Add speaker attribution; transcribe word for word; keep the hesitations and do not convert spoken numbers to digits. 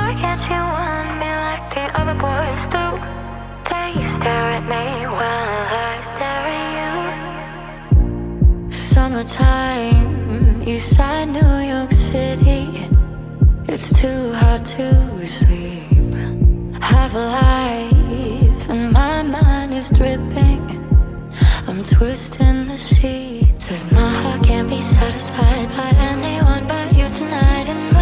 Speaker 1: Why can't you want me like the other boys do? They stare at me while I stare at you. Summertime, Eastside New York City. It's too hard to sleep. Have a life and my mind is dripping. I'm twisting the sheets, 'cause my heart can't be satisfied by anyone but you tonight. And